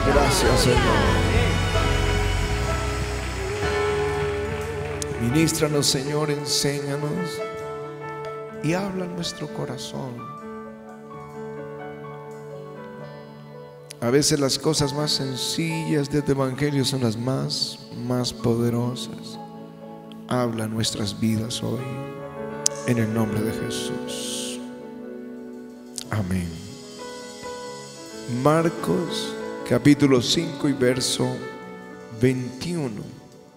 Gracias, Señor. Ministranos, Señor, enséñanos y habla en nuestro corazón. A veces las cosas más sencillas de este evangelio son las más poderosas. Habla en nuestras vidas hoy, en el nombre de Jesús. Amén. Marcos capítulo 5 y verso 21.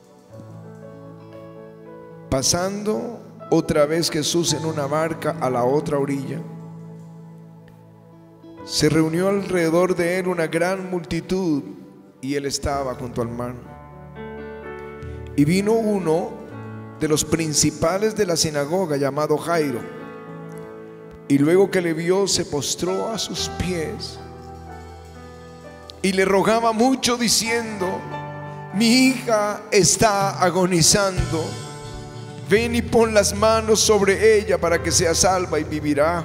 Pasando otra vez Jesús en una barca a la otra orilla, se reunió alrededor de él una gran multitud, y él estaba junto al mar. Y vino uno de los principales de la sinagoga, llamado Jairo, y luego que le vio, se postró a sus pies y le rogaba mucho, diciendo: mi hija está agonizando, ven y pon las manos sobre ella para que sea salva y vivirá.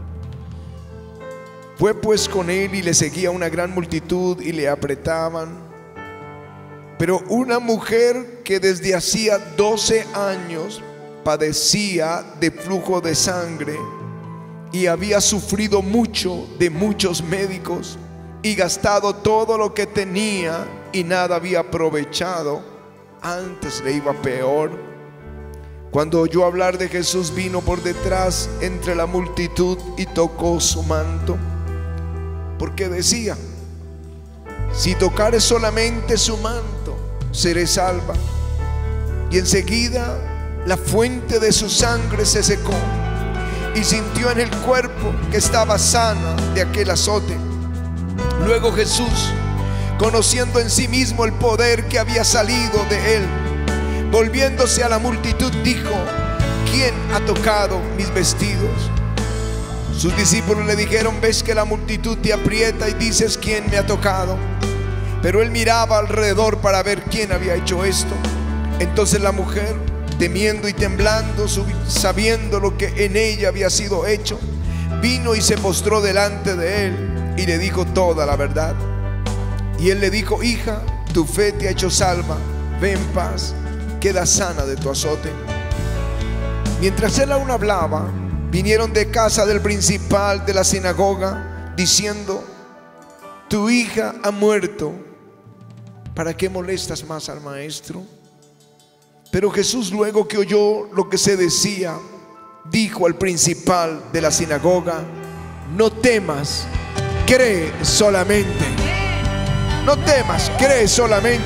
Fue pues con él, y le seguía una gran multitud y le apretaban. Pero una mujer que desde hacía 12 años padecía de flujo de sangre, y había sufrido mucho de muchos médicos, y gastado todo lo que tenía, y nada había aprovechado, antes le iba peor, cuando oyó hablar de Jesús, vino por detrás entre la multitud y tocó su manto, porque decía: si tocare solamente su manto, seré salva. Y enseguida la fuente de su sangre se secó, y sintió en el cuerpo que estaba sana de aquel azote. Luego Jesús, conociendo en sí mismo el poder que había salido de él, volviéndose a la multitud, dijo: ¿quién ha tocado mis vestidos? Sus discípulos le dijeron: ves que la multitud te aprieta y dices: ¿quién me ha tocado? Pero él miraba alrededor para ver quién había hecho esto. Entonces la mujer, temiendo y temblando, sabiendo lo que en ella había sido hecho, vino y se postró delante de él y le dijo toda la verdad. Y él le dijo: hija, tu fe te ha hecho salva, ve en paz, queda sana de tu azote. Mientras él aún hablaba, vinieron de casa del principal de la sinagoga, diciendo: tu hija ha muerto, ¿para qué molestas más al maestro? Pero Jesús, luego que oyó lo que se decía, dijo al principal de la sinagoga: no temas, cree solamente. No temas, cree solamente.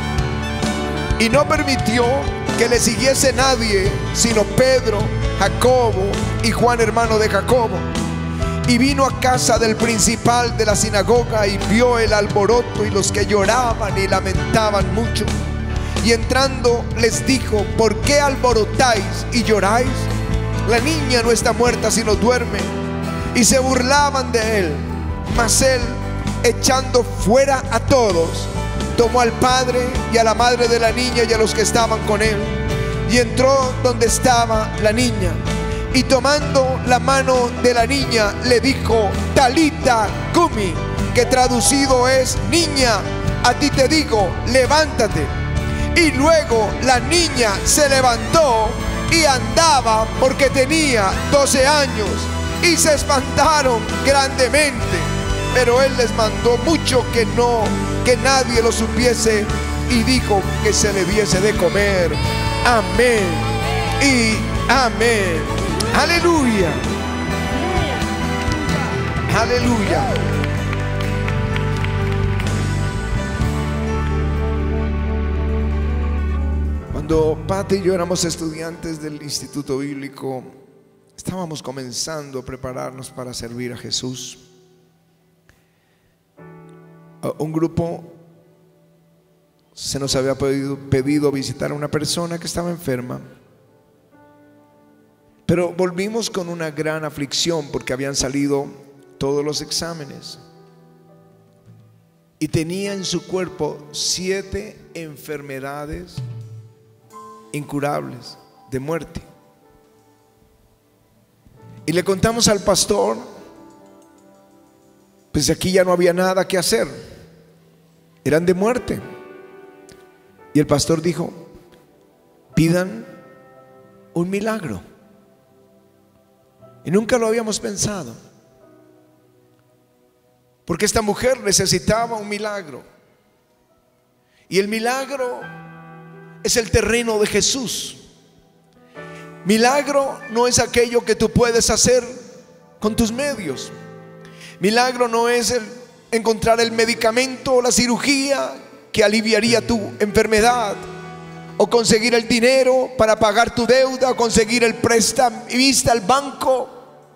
Y no permitió que le siguiese nadie, sino Pedro, Jacobo y Juan, hermano de Jacobo. Y vino a casa del principal de la sinagoga, y vio el alboroto y los que lloraban y lamentaban mucho. Y entrando les dijo: ¿por qué alborotáis y lloráis? La niña no está muerta, sino duerme. Y se burlaban de él. Mas él, echando fuera a todos, tomó al padre y a la madre de la niña y a los que estaban con él, y entró donde estaba la niña, y tomando la mano de la niña le dijo: Talita cumi, que traducido es: niña, a ti te digo, levántate. Y luego la niña se levantó y andaba, porque tenía 12 años, y se espantaron grandemente. Pero él les mandó mucho que nadie lo supiese, y dijo que se le diese de comer. Amén y amén. Aleluya. Aleluya. Cuando Pati y yo éramos estudiantes del Instituto Bíblico, estábamos comenzando a prepararnos para servir a Jesús. Un grupo se nos había pedido visitar a una persona que estaba enferma, pero volvimos con una gran aflicción porque habían salido todos los exámenes y tenía en su cuerpo 7 enfermedades incurables de muerte. Y le contamos al pastor, pues aquí ya no había nada que hacer. eran de muerte. Y el pastor dijo: pidan un milagro. Y nunca lo habíamos pensado, porque esta mujer necesitaba un milagro. Y el milagro es el terreno de Jesús. Milagro no es aquello que tú puedes hacer con tus medios. Milagro no es encontrar el medicamento o la cirugía que aliviaría tu enfermedad, o conseguir el dinero para pagar tu deuda, o conseguir el prestamista al banco.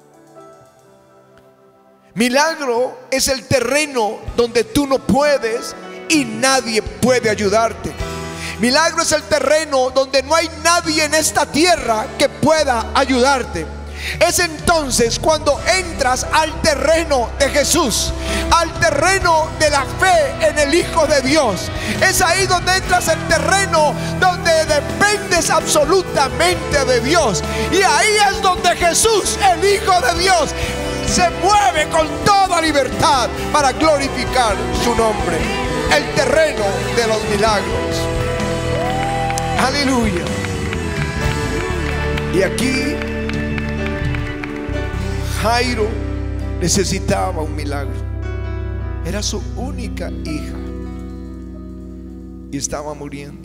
Milagro es el terreno donde tú no puedes y nadie puede ayudarte. Milagro es el terreno donde no hay nadie en esta tierra que pueda ayudarte. Es entonces cuando entras al terreno de Jesús, al terreno de la fe en el Hijo de Dios. Es ahí donde entras el terreno donde dependes absolutamente de Dios. Y ahí es donde Jesús, el Hijo de Dios, se mueve con toda libertad para glorificar su nombre. El terreno de los milagros. Aleluya. Y aquí Jairo necesitaba un milagro. Era su única hija y estaba muriendo.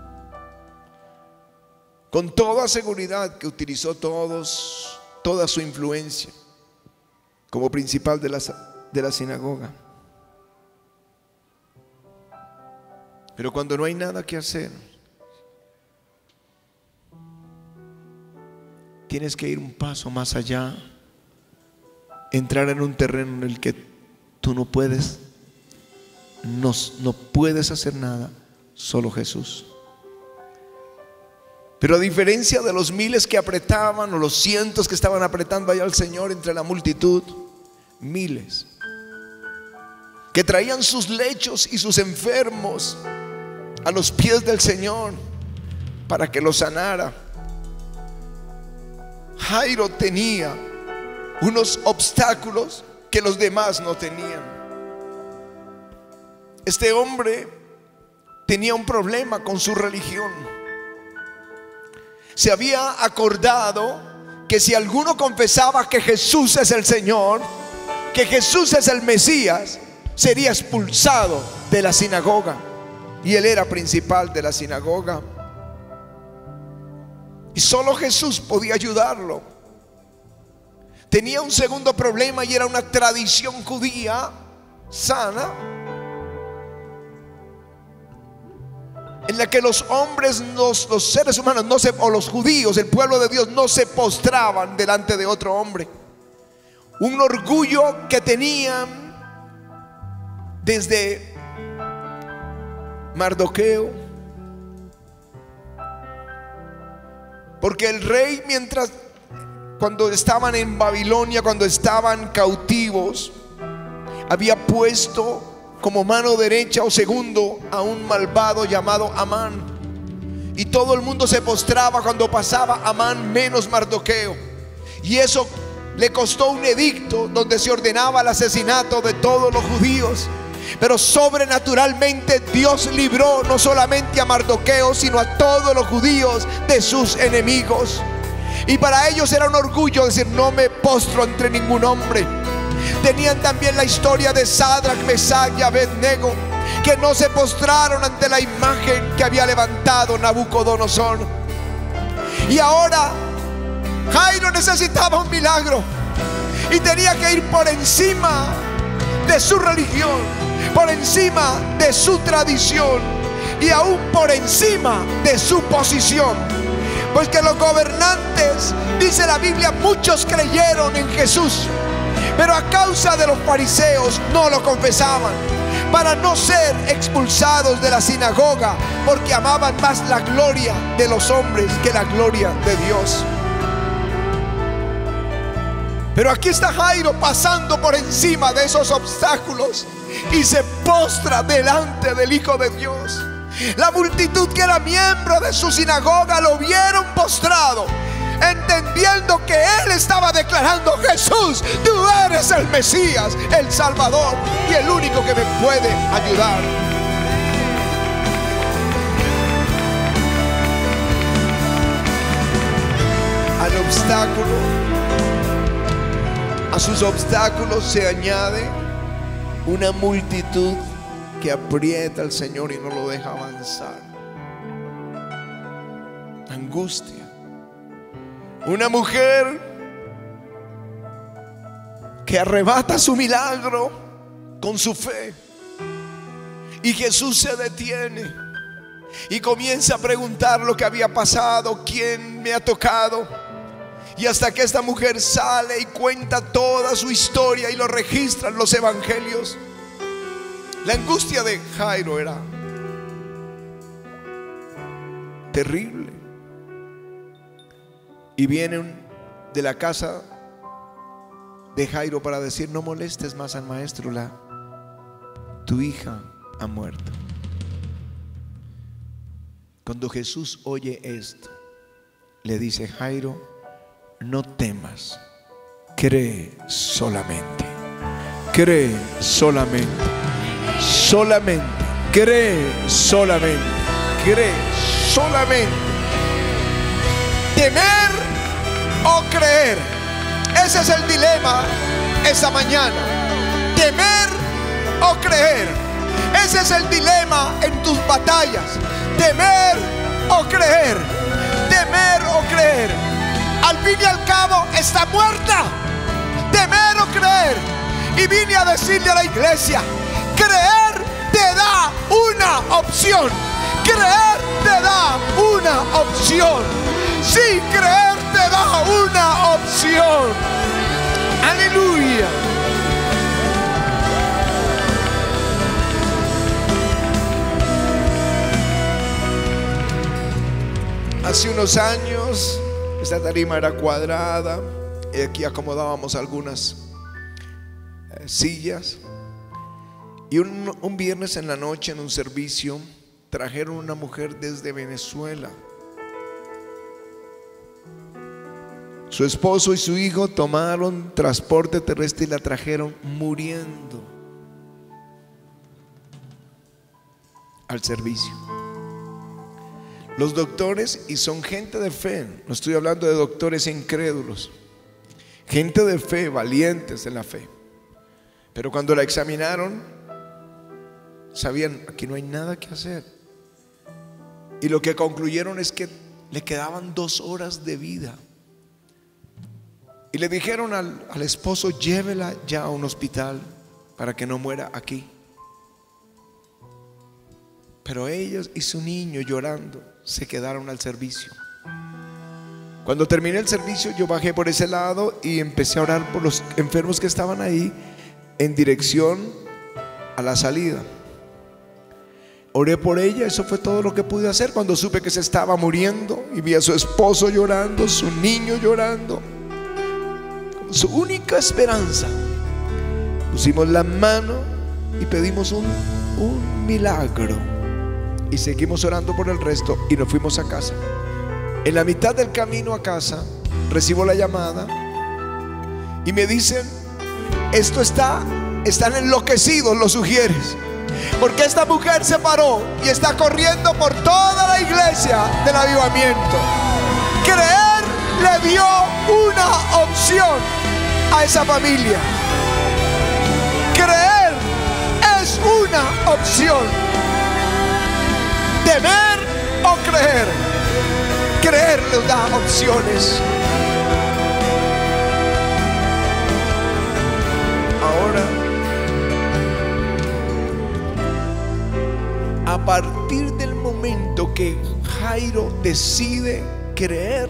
Con toda seguridad que utilizó toda su influencia como principal de la sinagoga. Pero cuando no hay nada que hacer, tienes que ir un paso más allá, entrar en un terreno en el que tú no puedes hacer nada, solo Jesús. Pero a diferencia de los miles que apretaban, o los cientos que estaban apretando allá al Señor entre la multitud, miles que traían sus lechos y sus enfermos a los pies del Señor para que los sanara. Jairo tenía unos obstáculos que los demás no tenían. Este hombre tenía un problema con su religión. Se había acordado que si alguno confesaba que Jesús es el Señor, que Jesús es el Mesías, sería expulsado de la sinagoga. Y él era principal de la sinagoga. Y solo Jesús podía ayudarlo. Tenía un segundo problema, y era una tradición judía sana, en la que los hombres, los seres humanos, o los judíos, el pueblo de Dios, no se postraban delante de otro hombre. Un orgullo que tenían desde Mardoqueo, porque el rey, cuando estaban en Babilonia, cuando estaban cautivos, había puesto como mano derecha o segundo a un malvado llamado Amán, y todo el mundo se postraba cuando pasaba Amán, menos Mardoqueo. Y eso le costó un edicto donde se ordenaba el asesinato de todos los judíos. Pero sobrenaturalmente Dios libró no solamente a Mardoqueo, sino a todos los judíos de sus enemigos. Y para ellos era un orgullo decir: no me postro ante ningún hombre. Tenían también la historia de Sadrach, Mesach y Abednego, que no se postraron ante la imagen que había levantado Nabucodonosor. Y ahora Jairo necesitaba un milagro, y tenía que ir por encima de su religión, por encima de su tradición, y aún por encima de su posición. Pues que los gobernantes, dice la Biblia, muchos creyeron en Jesús, pero a causa de los fariseos no lo confesaban, para no ser expulsados de la sinagoga, porque amaban más la gloria de los hombres que la gloria de Dios. Pero aquí está Jairo pasando por encima de esos obstáculos y se postra delante del Hijo de Dios. La multitud que era miembro de su sinagoga lo vieron postrado, entendiendo que él estaba declarando: Jesús, tú eres el Mesías, el Salvador, y el único que me puede ayudar. al obstáculo, a sus obstáculos se añade una multitud que aprieta al Señor y no lo deja avanzar. Angustia. Una mujer que arrebata su milagro con su fe, y Jesús se detiene y comienza a preguntar lo que había pasado, quién me ha tocado, y hasta que esta mujer sale y cuenta toda su historia y lo registran los evangelios. La angustia de Jairo era terrible. Y vienen de la casa de Jairo para decir: no molestes más al maestro, tu hija ha muerto. Cuando Jesús oye esto, le dice: Jairo, no temas, cree solamente, cree solamente, solamente, cree solamente, cree solamente. Temer o creer, ese es el dilema esta mañana. Temer o creer, ese es el dilema en tus batallas. Temer o creer, temer o creer. Al fin y al cabo está muerta. Temer o creer. Y vine a decirle a la iglesia: creer te da una opción. Creer te da una opción. Sí, creer te da una opción. Aleluya. Hace unos años esta tarima era cuadrada y aquí acomodábamos algunas sillas. Y un viernes en la noche, en un servicio, trajeron una mujer desde Venezuela. Su esposo y su hijo tomaron transporte terrestre y la trajeron muriendo al servicio. Los doctores, y son gente de fe, no estoy hablando de doctores incrédulos, gente de fe, valientes en la fe, pero cuando la examinaron sabían: aquí no hay nada que hacer. Y lo que concluyeron es que le quedaban 2 horas de vida. Y le dijeron al esposo: llévela ya a un hospital para que no muera aquí. Pero ellos y su niño, llorando, se quedaron al servicio. Cuando terminé el servicio, yo bajé por ese lado y empecé a orar por los enfermos que estaban ahí en dirección a la salida. Oré por ella, eso fue todo lo que pude hacer. Cuando supe que se estaba muriendo y vi a su esposo llorando, su niño llorando, su única esperanza, pusimos la mano y pedimos un milagro y seguimos orando por el resto y nos fuimos a casa. En la mitad del camino a casa recibo la llamada y me dicen: están enloquecidos los Ujieres, porque esta mujer se paró y está corriendo por toda la iglesia del avivamiento. Creer le dio una opción a esa familia. Creer es una opción. Temer o creer. Creer les da opciones. Ahora, a partir del momento que Jairo decide creer,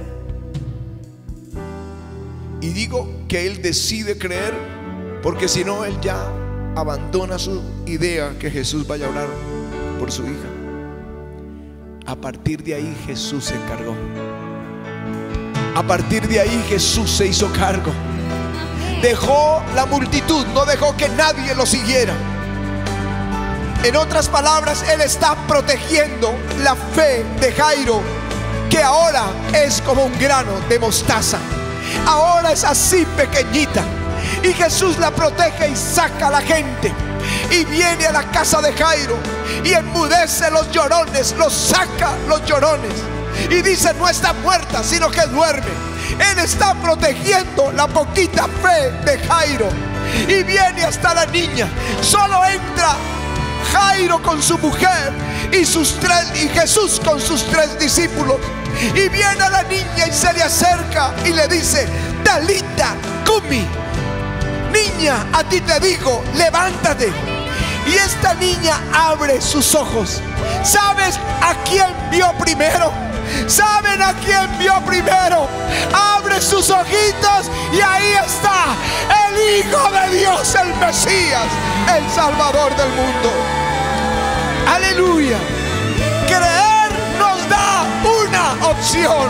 y digo que él decide creer porque si no, él ya abandona su idea que Jesús vaya a orar por su hija. A partir de ahí Jesús se encargó. A partir de ahí Jesús se hizo cargo. Dejó la multitud, no dejó que nadie lo siguiera. En otras palabras, Él está protegiendo la fe de Jairo, que ahora es como un grano de mostaza. Ahora es así pequeñita. Y Jesús la protege y saca a la gente. Y viene a la casa de Jairo y enmudece los llorones, los saca los llorones. y dice: no está muerta, sino que duerme. Él está protegiendo la poquita fe de Jairo y viene hasta la niña. Solo entra Jairo con su mujer y Jesús con sus 3 discípulos, y viene a la niña y se le acerca y le dice: Talita cumi, niña, a ti te digo, levántate. Y esta niña abre sus ojos. ¿Sabes a quién vio primero? ¿Saben a quién vio primero? Abre sus ojitos y ahí está el Hijo de Dios, el Mesías, el Salvador del mundo. Aleluya. Creer nos da una opción.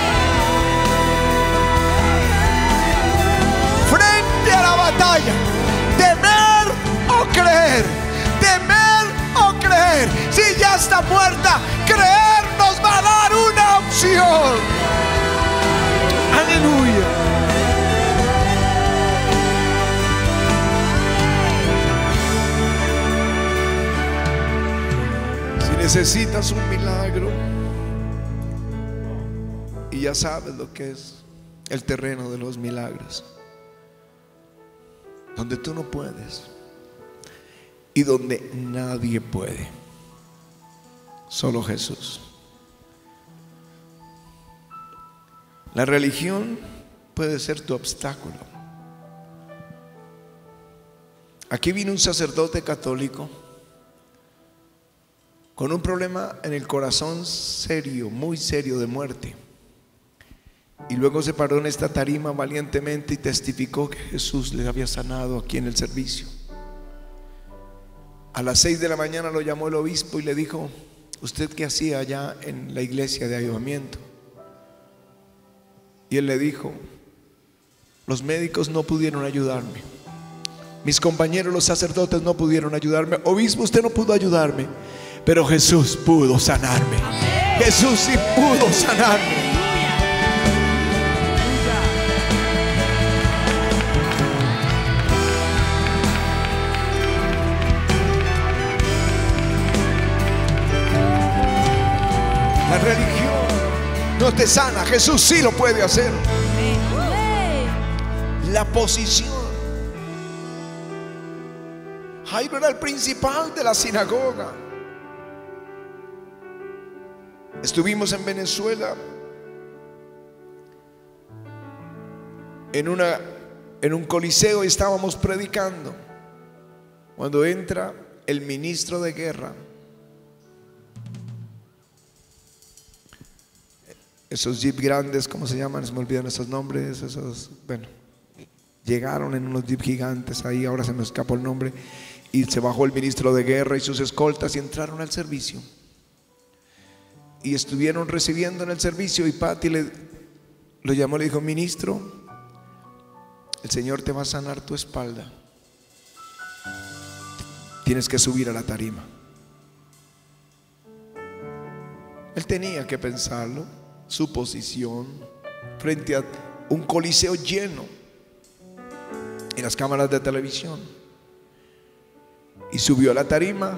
Frente a la batalla, temer o creer, temer o creer. Si ya está muerta, creer nos va a dar una opción. Aleluya. Si necesitas un milagro y ya sabes lo que es el terreno de los milagros, donde tú no puedes y donde nadie puede, solo Jesús. La religión puede ser tu obstáculo. Aquí vino un sacerdote católico con un problema en el corazón serio, muy serio, de muerte. Y luego se paró en esta tarima valientemente y testificó que Jesús le había sanado aquí en el servicio. A las 6 de la mañana lo llamó el obispo y le dijo: ¿usted qué hacía allá en la iglesia de Avivamiento? Y él le dijo: los médicos no pudieron ayudarme, mis compañeros los sacerdotes no pudieron ayudarme, obispo, usted no pudo ayudarme, pero Jesús pudo sanarme. Jesús sí pudo sanarme. La religión no te sana, Jesús sí lo puede hacer. La posición. Jairo era el principal de la sinagoga. Estuvimos en Venezuela en un coliseo y estábamos predicando cuando entra el ministro de guerra. Esos jeep grandes, ¿cómo se llaman? Se me olvidan esos nombres. Bueno, llegaron en unos jeep gigantes ahí, ahora se me escapó el nombre. Y se bajó el ministro de guerra y sus escoltas y entraron al servicio. Y estuvieron recibiendo en el servicio, y Pati lo llamó y le dijo: ministro, el Señor te va a sanar tu espalda, tienes que subir a la tarima. Él tenía que pensarlo, su posición frente a un coliseo lleno y las cámaras de televisión, y subió a la tarima.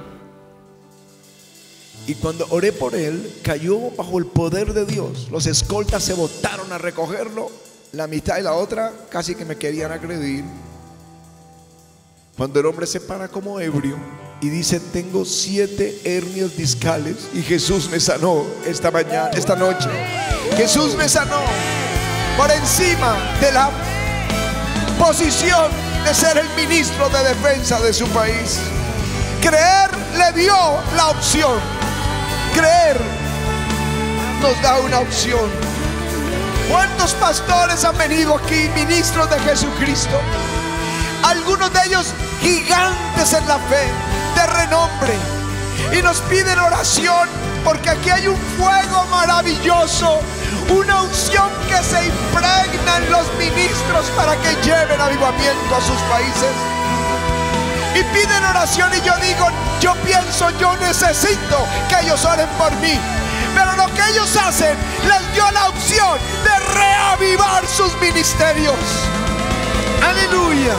Y cuando oré por él, cayó bajo el poder de Dios. Los escoltas se botaron a recogerlo, la mitad y la otra casi que me querían agredir. Cuando el hombre se para como ebrio y dice: tengo 7 hernias discales y Jesús me sanó esta noche. Jesús me sanó por encima de la posición de ser el ministro de defensa de su país. Creer le dio la opción. Creer nos da una opción. ¿Cuántos pastores han venido aquí, ministros de Jesucristo? Algunos de ellos gigantes en la fe, de renombre, y nos piden oración porque aquí hay un fuego maravilloso, una unción que se impregna en los ministros para que lleven avivamiento a sus países. Y piden oración, y yo digo, yo pienso, yo necesito que ellos oren por mí. Pero lo que ellos hacen les dio la opción de reavivar sus ministerios. Aleluya.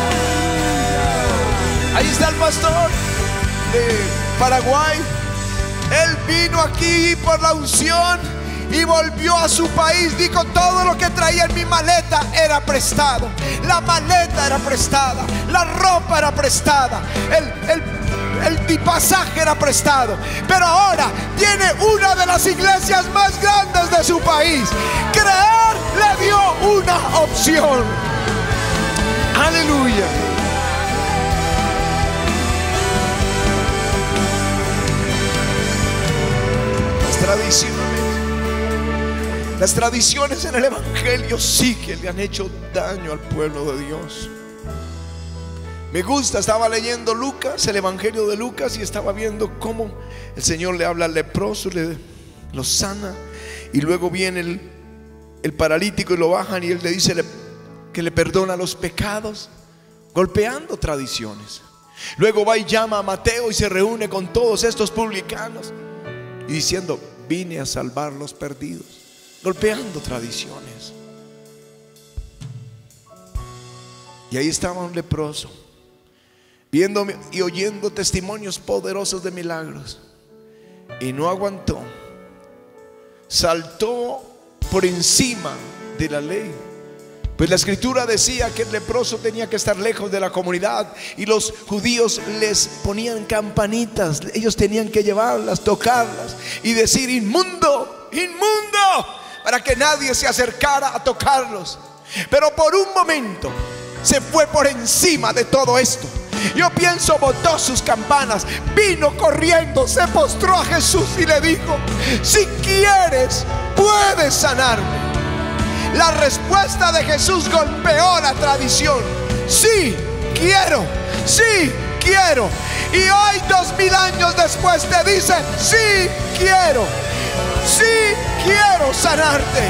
Ahí está el pastor de Paraguay. Él vino aquí por la unción y volvió a su país. Dijo: todo lo que traía en mi maleta era prestado. La maleta era prestada, la ropa era prestada, el pasaje era prestado. Pero ahora tiene una de las iglesias más grandes de su país. Creer le dio una opción. Aleluya. Las tradiciones en el evangelio sí que le han hecho daño al pueblo de Dios. Me gusta, estaba leyendo Lucas, el evangelio de Lucas, y estaba viendo cómo el Señor le habla al leproso, lo sana, y luego viene el paralítico y lo bajan, y él le dice que le perdona los pecados, golpeando tradiciones. Luego va y llama a Mateo y se reúne con todos estos publicanos y diciendo: vine a salvar los perdidos, golpeando tradiciones. Y ahí estaba un leproso, viendo y oyendo testimonios poderosos de milagros, y no aguantó. Saltó por encima de la ley, pues la escritura decía que el leproso tenía que estar lejos de la comunidad, y los judíos les ponían campanitas. Ellos tenían que llevarlas, tocarlas y decir: inmundo, inmundo, para que nadie se acercara a tocarlos. Pero por un momento se fue por encima de todo esto. Yo pienso, botó sus campanas, vino corriendo, se postró a Jesús y le dijo: si quieres, puedes sanarme. La respuesta de Jesús golpeó la tradición. Sí, quiero, sí, quiero. Y hoy, 2000 años después, te dice: sí, quiero sanarte.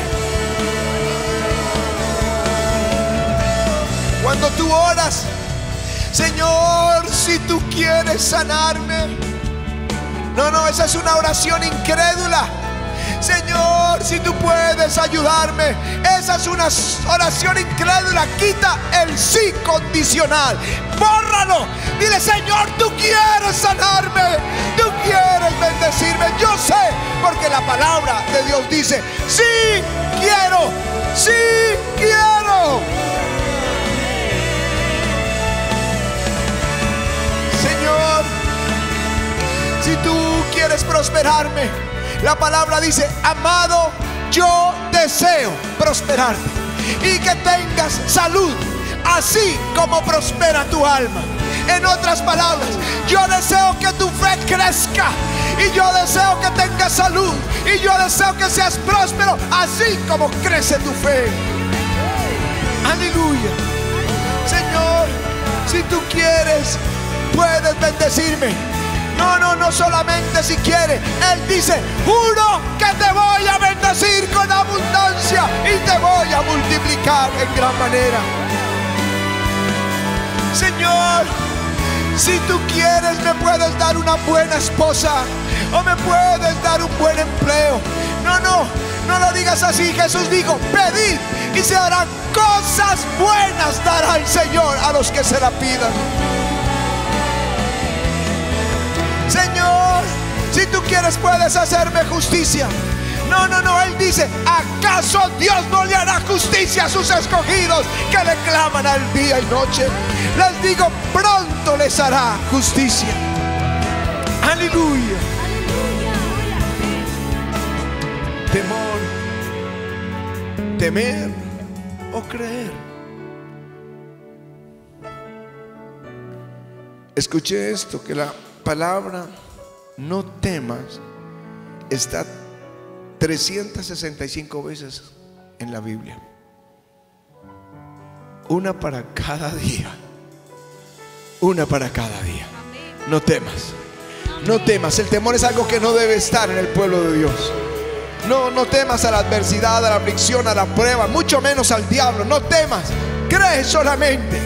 Cuando tú oras: Señor, si tú quieres sanarme. No, esa es una oración incrédula. Señor, si tú puedes ayudarme. Esa es una oración incrédula. Quita el sí condicional, bórralo. Dile: Señor, tú quieres sanarme, tú quieres bendecirme. Yo sé, porque la palabra de Dios dice: sí quiero, sí quiero. Señor, si tú quieres prosperarme, la palabra dice: amado, yo deseo prosperarte y que tengas salud, así como prospera tu alma. En otras palabras, yo deseo que tu fe crezca, y yo deseo que tengas salud, y yo deseo que seas próspero, así como crece tu fe. Aleluya. Señor, si tú quieres, puedes bendecirme. No solamente si quiere. Él dice: juro que te voy a bendecir con abundancia y te voy a multiplicar en gran manera. Señor, si tú quieres, me puedes dar una buena esposa, o me puedes dar un buen empleo. No lo digas así. Jesús dijo: pedid y se darán cosas buenas, dará el Señor a los que se la pidan. Señor, si tú quieres, puedes hacerme justicia. No, Él dice: ¿acaso Dios no le hará justicia a sus escogidos que le claman al día y noche? Les digo, pronto les hará justicia. Aleluya. Temer o creer. Escuché esto, que la palabra no temas está 365 veces en la Biblia, una para cada día, una para cada día. No temas, no temas. El temor es algo que no debe estar en el pueblo de Dios. No temas a la adversidad, a la aflicción, a la prueba, mucho menos al diablo. No temas, cree solamente.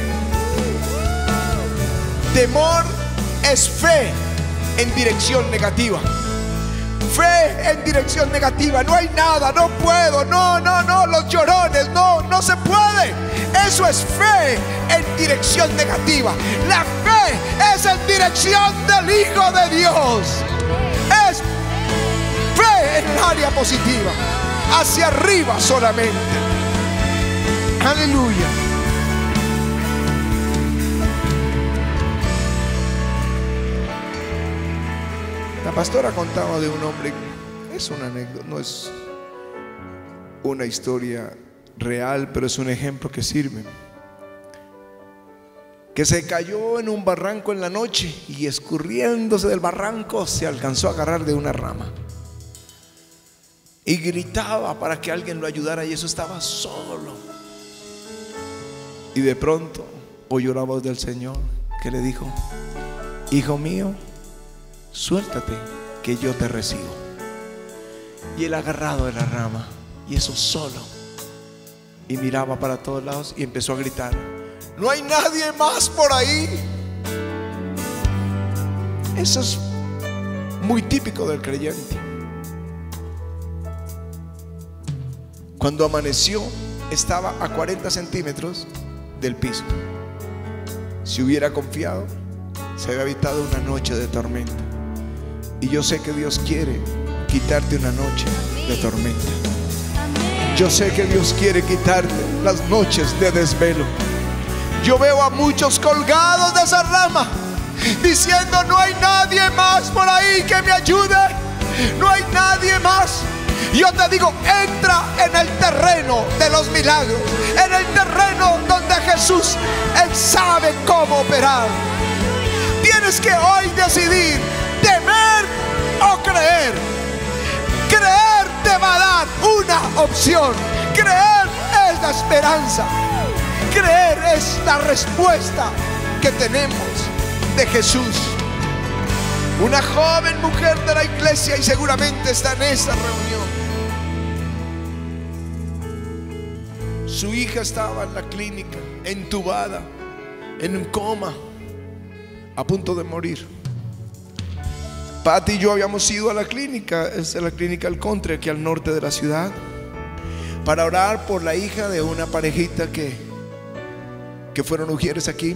Temor es fe en dirección negativa. Fe en dirección negativa. No hay nada, no puedo, no, los llorones, no se puede. Eso es fe en dirección negativa. La fe es en dirección del Hijo de Dios. Es fe en el área positiva, hacia arriba solamente. Aleluya. La pastora contaba de un hombre, es una anécdota, no es una historia real, pero es un ejemplo que sirve. Que se cayó en un barranco en la noche y escurriéndose del barranco se alcanzó a agarrar de una rama y gritaba para que alguien lo ayudara, y eso estaba solo. Y de pronto oyó la voz del Señor que le dijo: hijo mío, suéltate que yo te recibo. Y él agarrado de la rama, y eso solo, y miraba para todos lados y empezó a gritar: no hay nadie más por ahí. Eso es muy típico del creyente. Cuando amaneció, estaba a 40 centímetros del piso. Si hubiera confiado, se había evitado una noche de tormenta. Y yo sé que Dios quiere quitarte una noche de tormenta. Yo sé que Dios quiere quitarte las noches de desvelo. Yo veo a muchos colgados de esa rama diciendo: no hay nadie más por ahí que me ayude, no hay nadie más. Yo te digo, entra en el terreno de los milagros, en el terreno donde Jesús, Él sabe cómo operar. Tienes que hoy decidir temer o creer. Creer te va a dar una opción. Creer es la esperanza. Creer es la respuesta que tenemos de Jesús. Una joven mujer de la iglesia, y seguramente está en esta reunión, su hija estaba en la clínica, entubada, en un coma, a punto de morir. Pati y yo habíamos ido a la clínica, es la clínica El Country, aquí al norte de la ciudad, para orar por la hija de una parejita que fueron ujieres aquí,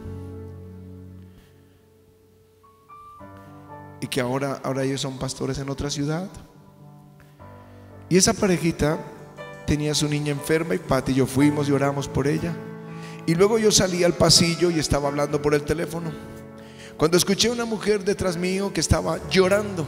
y que ahora ellos son pastores en otra ciudad. Y esa parejita tenía a su niña enferma, y Pati y yo fuimos y oramos por ella. Y luego yo salí al pasillo y estaba hablando por el teléfono, cuando escuché a una mujer detrás mío que estaba llorando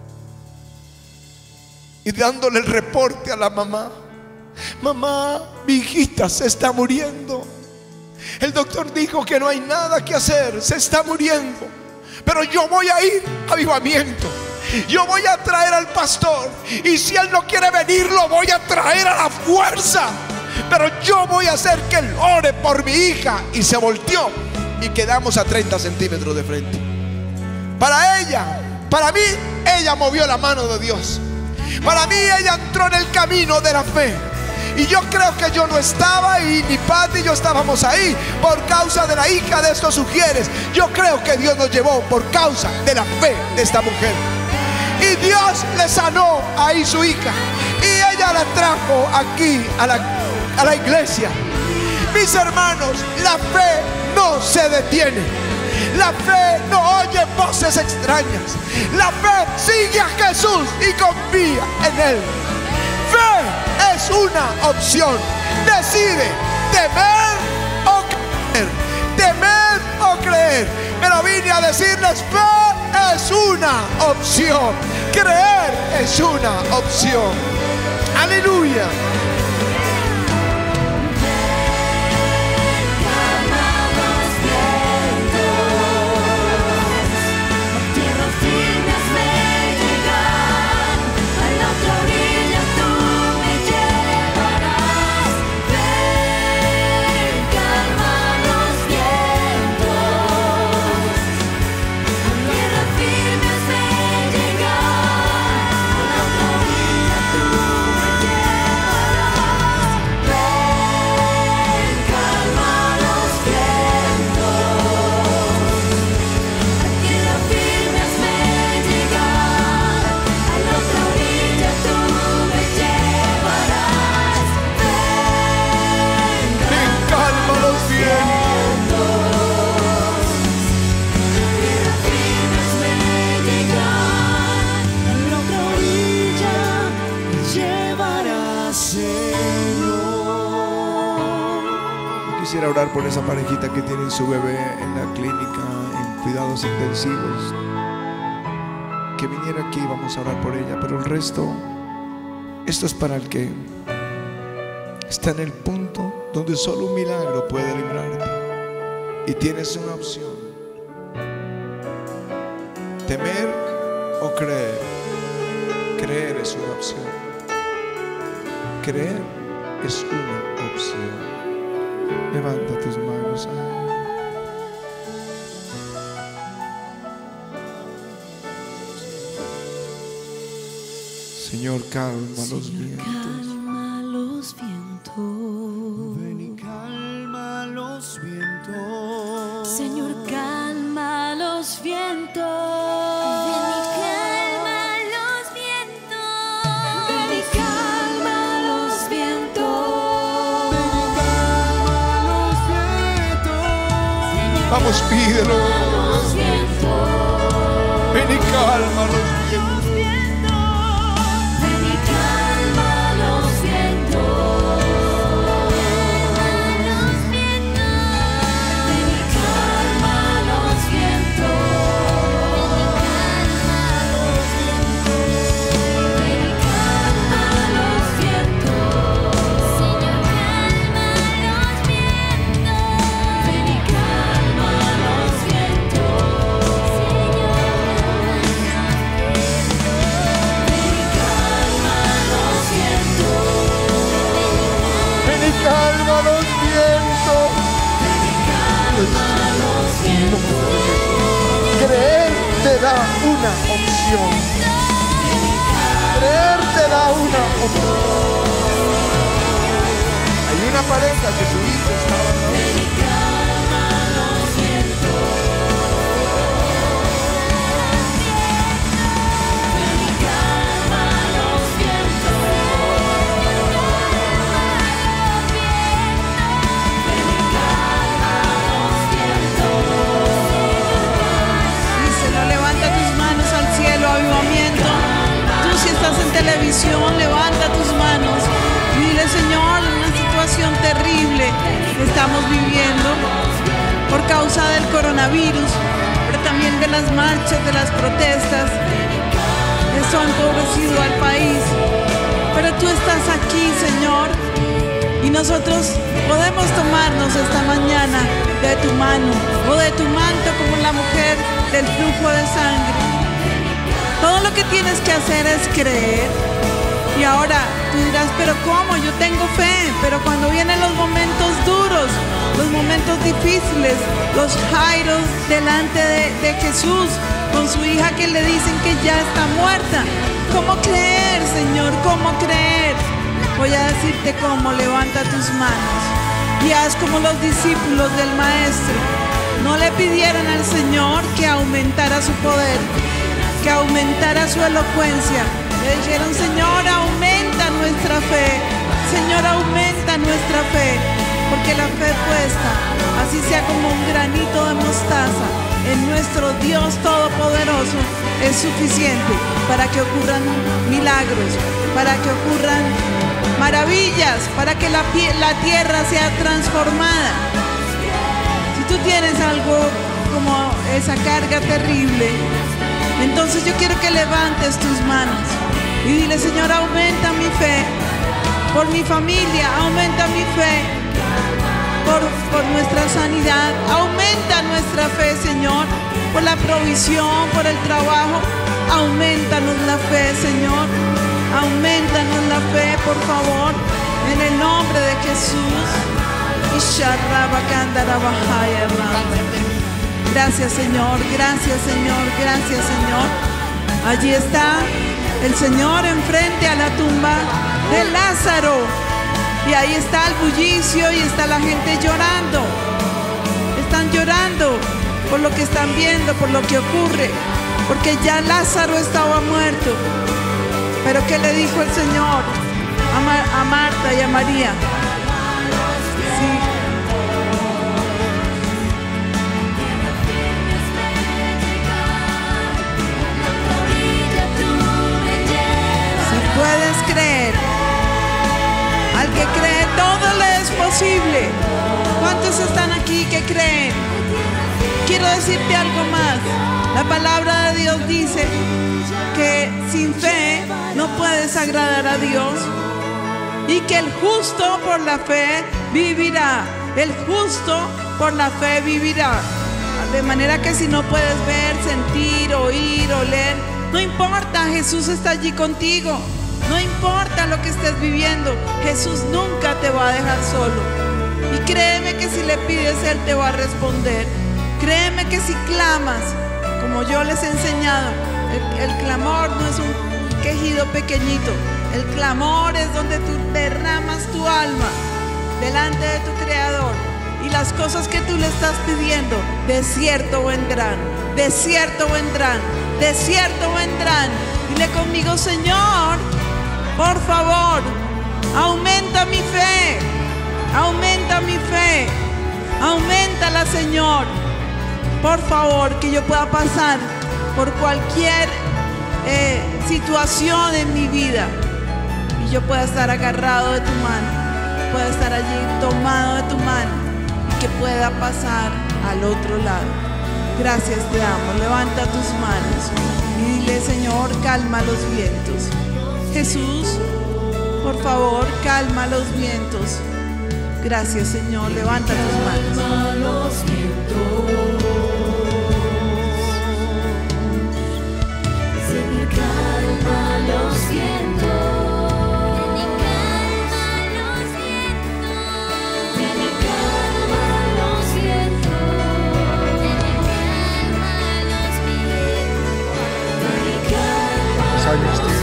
y dándole el reporte a la mamá: mamá, mi hijita se está muriendo. El doctor dijo que no hay nada que hacer, se está muriendo. Pero yo voy a ir a avivamiento. Yo voy a traer al pastor, y si él no quiere venir, lo voy a traer a la fuerza. Pero yo voy a hacer que él ore por mi hija. Y se volteó y quedamos a 30 centímetros de frente. Para ella, para mí, ella movió la mano de Dios. Para mí, ella entró en el camino de la fe. Y yo creo que yo no estaba ahí, ni Pati y yo estábamos ahí por causa de la hija de estos ujieres. Yo creo que Dios nos llevó por causa de la fe de esta mujer. Y Dios le sanó ahí su hija, y ella la trajo aquí a la iglesia. Mis hermanos, la fe no se detiene. La fe no oye voces extrañas. La fe sigue a Jesús y confía en Él. Fe es una opción. Decide temer o creer. Temer o creer. Pero vine a decirles: fe es una opción. Creer es una opción. Aleluya. orar por esa parejita que tiene su bebé en la clínica, en cuidados intensivos. Que viniera aquí, vamos a orar por ella. Pero el resto, esto es para el que está en el punto donde solo un milagro puede librarte. Y tienes una opción: temer o creer. Creer es una opción. Creer es una opción. Levanta tus manos. Señor, calma los vientos. Calma los vientos. Ven y calma los vientos. Señor, calma los vientos. Ven y calma los vientos. Ven y calma los vientos. Ven y calma los vientos. Vamos, pídelo. Los vientos. Ven y calma los vientos. Ven y calma los vientos. Ven y calma los vientos. Ven y calma los vientos. Señor, calma los vientos. Ven y calma los vientos. Ven y calma los vientos. Creer te da una opción. Creer te da una opción. Hay una pareja que su hijo estaba Díselo, levanta tus manos al cielo, avivamiento. Tú si estás en televisión, levanta tus manos. Y dile, Señor, una situación terrible que estamos viviendo por causa del coronavirus, pero también de las marchas, de las protestas. Eso ha empobrecido al país. Pero tú estás aquí, Señor, y nosotros podemos tomarnos esta mañana de tu mano o de tu manto como la mujer del flujo de sangre. Todo lo que tienes que hacer es creer. Y ahora tú dirás, pero ¿cómo? Yo tengo fe. Pero cuando vienen los momentos duros, los momentos difíciles, los jairos delante de Jesús con su hija que le dicen que ya está muerta, ¿cómo creer, Señor? ¿Cómo creer? Voy a decirte cómo. Levanta tus manos y haz como los discípulos del Maestro. No le pidieron al Señor que aumentara su poder, que aumentara su elocuencia. Le dijeron, Señor, aumenta nuestra fe. Señor, aumenta nuestra fe. Porque la fe puesta, así sea como un granito de mostaza, en nuestro Dios Todopoderoso, es suficiente para que ocurran milagros, para que ocurran maravillas, para que la tierra sea transformada. Si tú tienes algo como esa carga terrible, entonces yo quiero que levantes tus manos y dile, Señor, aumenta mi fe por mi familia, aumenta mi fe por nuestra sanidad, aumenta nuestra fe, Señor, por la provisión, por el trabajo. Aumentanos la fe, Señor, aumentanos la fe, por favor, en el nombre de Jesús. Gracias, Señor, gracias, Señor, gracias, Señor. Allí está el Señor enfrente a la tumba de Lázaro. Y ahí está el bullicio y está la gente llorando. Están llorando por lo que están viendo, por lo que ocurre. Porque ya Lázaro estaba muerto. Pero ¿qué le dijo el Señor a Marta y a María? Sí. Si puedes creer, al que cree todo le es posible. ¿Cuántos están aquí que creen? Quiero decirte algo más. La palabra de Dios dice que sin fe no puedes agradar a Dios y que el justo por la fe vivirá. El justo por la fe vivirá. De manera que si no puedes ver, sentir, oír, oler, no importa, Jesús está allí contigo. No importa lo que estés viviendo, Jesús nunca te va a dejar solo. Y créeme que si le pides, Él te va a responder. Créeme que si clamas, como yo les he enseñado, el clamor no es un quejido pequeñito. El clamor es donde tú derramas tu alma delante de tu Creador. Y las cosas que tú le estás pidiendo, de cierto vendrán, de cierto vendrán, de cierto vendrán. Dile conmigo: Señor, por favor, aumenta mi fe, aumenta mi fe, auméntala, Señor. Por favor, que yo pueda pasar por cualquier situación en mi vida y yo pueda estar agarrado de tu mano, pueda estar allí tomado de tu mano y que pueda pasar al otro lado. Gracias te amo. Levanta tus manos y dile: Señor, calma los vientos. Jesús, por favor, calma los vientos. Gracias, Señor. Levanta tus manos. Calma los vientos. Señor, calma los vientos. Señor, calma los vientos. Señor, calma los vientos.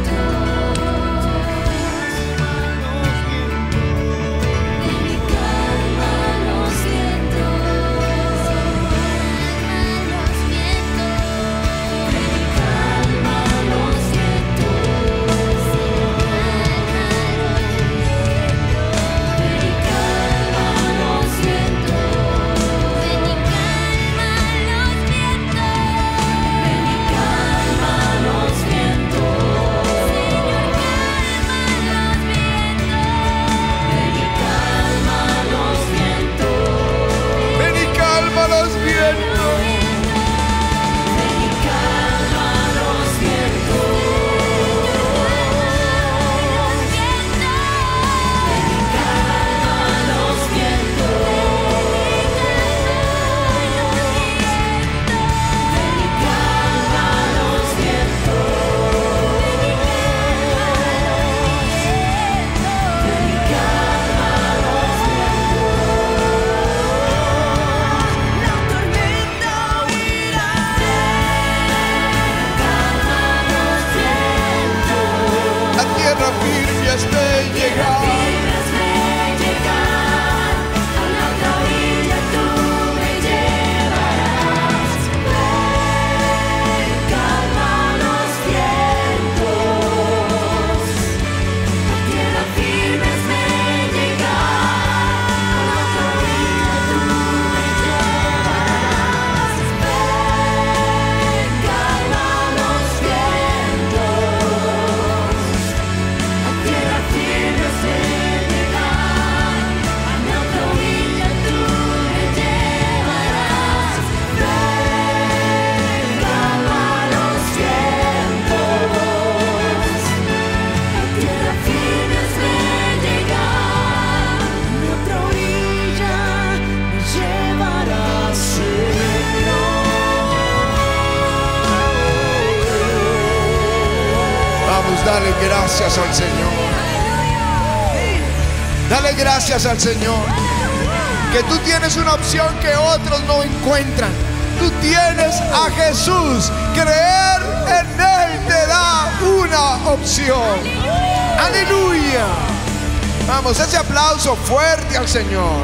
Dale gracias al Señor. Dale gracias al Señor. Que tú tienes una opción que otros no encuentran. Tú tienes a Jesús. Creer en Él te da una opción. Aleluya. Vamos, ese aplauso fuerte al Señor.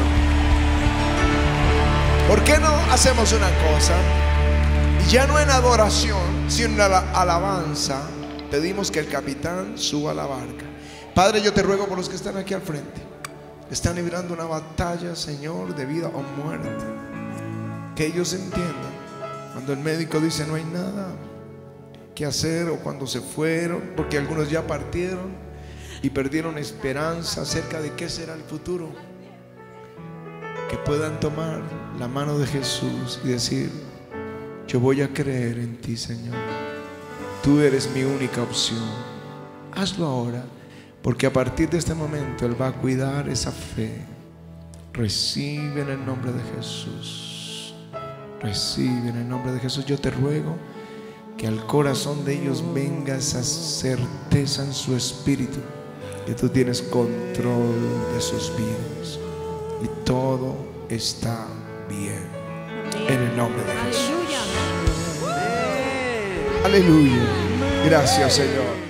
¿Por qué no hacemos una cosa? Ya no en adoración, sino en la alabanza. Pedimos que el capitán suba a la barca. Padre, yo te ruego por los que están aquí al frente. Están librando una batalla, Señor, de vida o muerte. Que ellos entiendan cuando el médico dice no hay nada que hacer, o cuando se fueron, porque algunos ya partieron y perdieron esperanza acerca de qué será el futuro. que puedan tomar la mano de Jesús y decir: yo voy a creer en ti, Señor. Tú eres mi única opción. Hazlo ahora, porque a partir de este momento Él va a cuidar esa fe. Recibe en el nombre de Jesús. Recibe en el nombre de Jesús. Yo te ruego que al corazón de ellos venga esa certeza en su espíritu, que tú tienes control de sus vidas y todo está bien. En el nombre de Jesús. Aleluya. Gracias, Señor.